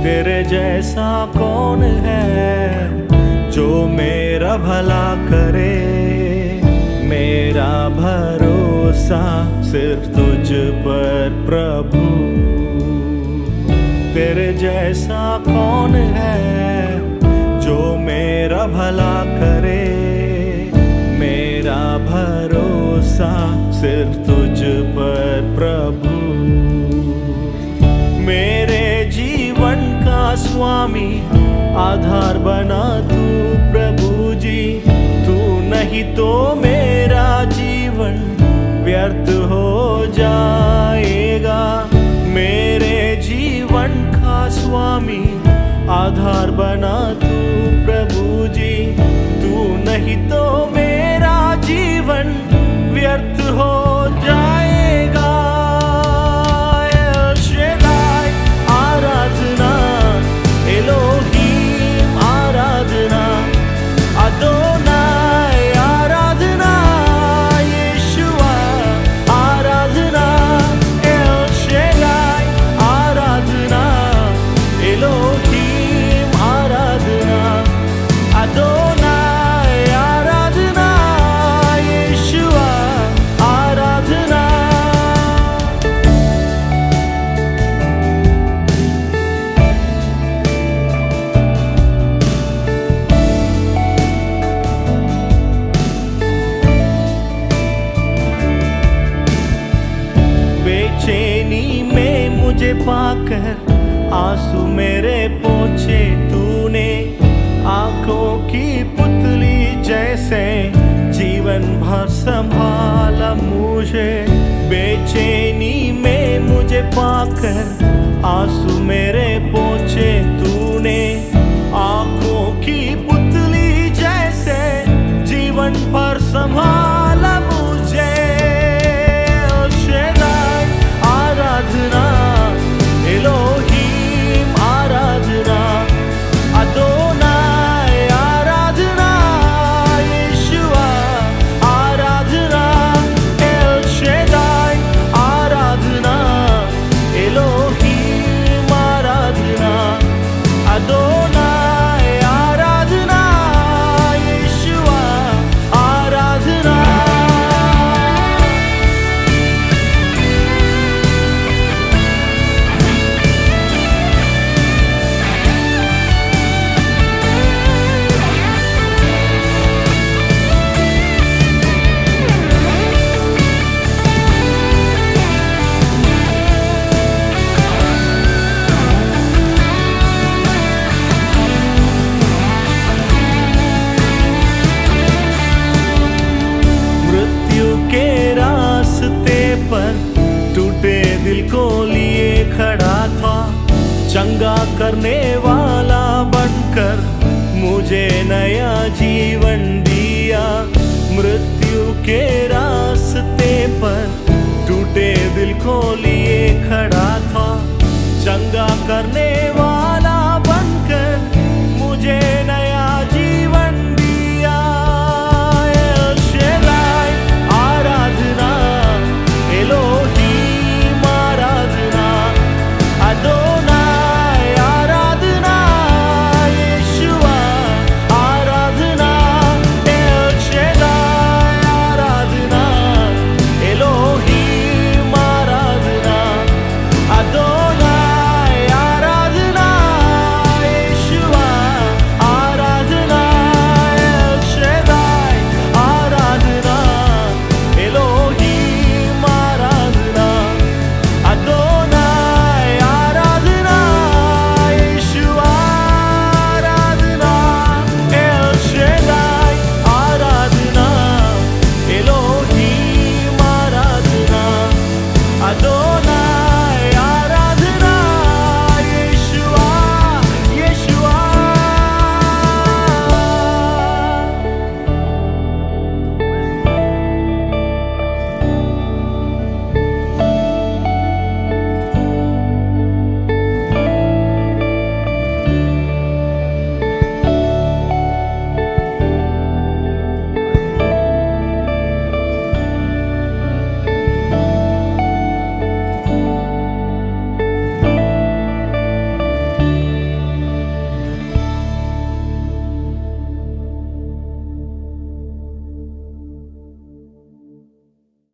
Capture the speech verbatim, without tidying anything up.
तेरे जैसा कौन है जो मेरा भला करे। मेरा भरोसा सिर्फ तुझ पर प्रभु। तेरे जैसा कौन है जो मेरा भला करे। मेरा भरोसा सिर्फ तुझ पर प्रभु। मेरे जीवन का स्वामी आधार बना तू प्रभु जी। तू नहीं तो मेरा जीवन व्यर्थ हो जाएगा। मेरे जीवन का स्वामी आधार बना तू प्रभु जी। तू नहीं तो मेरा जीवन व्यर्थ हो जाएगा। एल शेदाई आराधना, एलोहीम आराधना, अदोनाई आराधना, यीशुआ आराधना। एल शेदाई आराधना, एलोहीम आराधना, अदोनाई आराधना, यीशुआ आराधना। बेचैनी में मुझे पाकर आंसू मेरे पोंछे तूने। आंखों की पुतली जैसे जीवन भर संभाला मुझे। बेचैनी में मुझे पाकर आंसू मेरे पोंछे तूने। आंखों की पुतली जैसे जीवन भर संभाला मुझे। शेदाई आराधना, एलोहीम आराधना, अदोनाई आराधना, यीशुआ आराधना। एल शेदाई आराधना, एलोहीम आराधना, अदोनाई आराधना, यीशुआ आराधना। टूटे दिल को लिए खड़ा था। चंगा करने वाला बनकर मुझे नया जीवन दिया। मृत्यु के रास्ते पर टूटे दिल को लिए खड़ा था। चंगा करने वाला